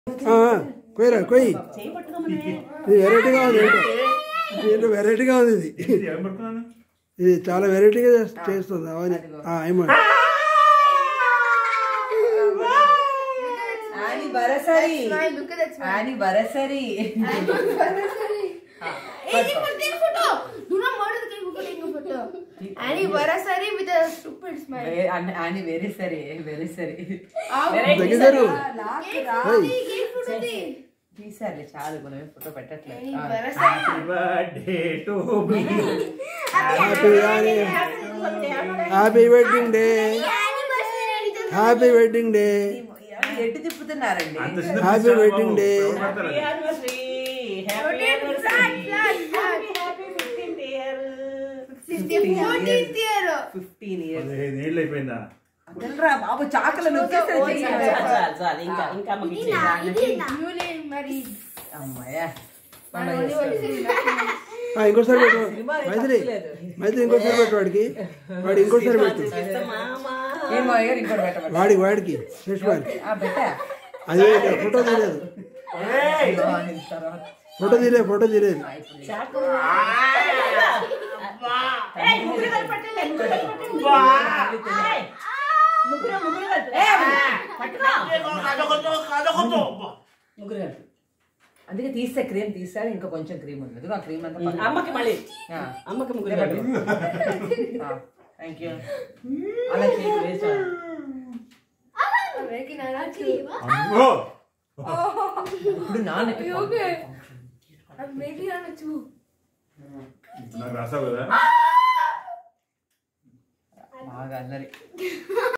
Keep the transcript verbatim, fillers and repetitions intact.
కొయ్యరా కొయ్యి. ఇది వెరైటీగా ఉంది, ఏంటో వెరైటీగా ఉంది. ఇది ఇది చాలా వెరైటీగా చేస్తుంది అవన్నీ. ఏమో తీసారులే చాలు, మనమే ఫోటో పెట్టట్లేదు. Happy wedding day, happy wedding day, ఎటు తిప్పుతున్నారండి. Happy wedding day. Fifteen years అయిపోయిందా బాబు, చాకలు అమ్మాయ్యా. ఇంకోసారి పెట్టు మైత్రి, మైత్రి ఇంకోసారి పెట్టు వాడికి, వాడి ఇంకోసారి పెట్టు వాడికి, వాడికి శేష్ వాడికి. అదే ఫోటో తీయలేదు, ఫోటో తీయలేదు, ఫోటో తీయలేదు. అందుకే తీస్తే క్రీమ్ తీస్తారు, ఇంకా కొంచెం క్రీమ్ ఉంది. ఆ క్రీమ్ అంతా అమ్మకి మళ్ళీ అమ్మకి ముగ్గురు. Thank you. అలా చేసి ఇప్పుడు నాన్నకి బాగా అల్లరి.